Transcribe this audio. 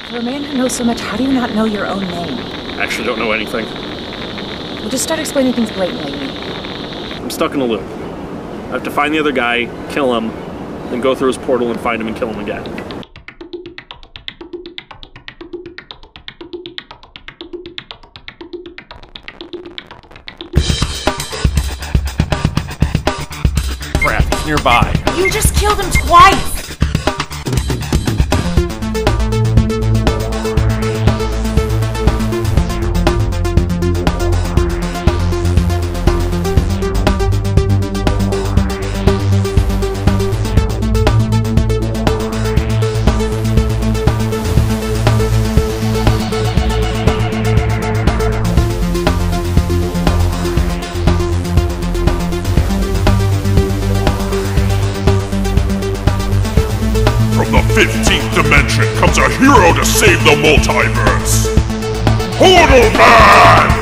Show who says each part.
Speaker 1: For a man who knows so much, how do you not know your own name?
Speaker 2: I actually don't know anything.
Speaker 1: Well, just start explaining things blatantly to me.
Speaker 2: I'm stuck in a loop. I have to find the other guy, kill him, then go through his portal and find him and kill him again. Crap, he's nearby.
Speaker 1: You just killed him twice!
Speaker 3: From the 15th dimension comes a hero to save the multiverse! Portal Man!